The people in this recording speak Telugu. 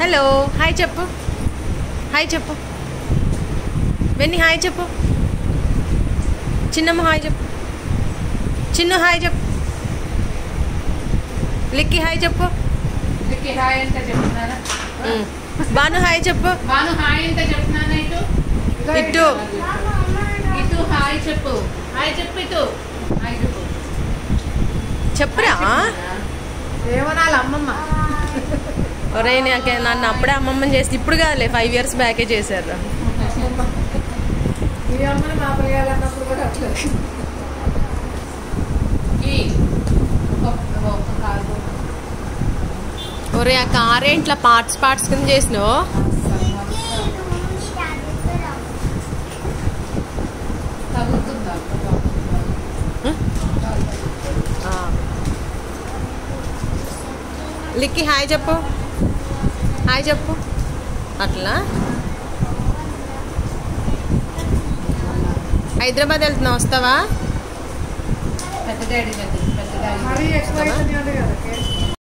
హలో హాయ్ చెప్పు, హాయ్ చెప్పు. వెన్నీ హాయ్ చెప్పు. చిన్నమ్మ హాయ్ చెప్పు. చిన్ను హాయ్ చెప్పు. లిక్కి హాయ్ చెప్పు. హాయ్ అంటే చెప్తున్నారా? బాను హాయ్ చెప్పు. బాను హాయ్ అంటే చెప్తున్నానా? ఇటు ఇటు ఇటు హాయ్ చెప్పు. హాయ్ చెప్పు. ఇటు హాయ్ చెప్పు. చెప్పురా. ఏమనాలి అమ్మమ్మ? ఒరే నన్ను అప్పుడే అమ్మమ్మని చేసి ఇప్పుడు కాదులే 5 years బ్యాకే చేశారు. ఈ అమ్మని మా పిల్లలన్నప్పుడు కూడా అట్లేదు. ఒరే ఆ కార్ ఇట్లా పార్ట్స్ కింద చేసినావు. లిక్కి హాయ్ చెప్పు, హాయ్ చెప్పు. అట్లా హైదరాబాద్ వెళ్తున్నావు, వస్తావా? పెద్ద డాడీ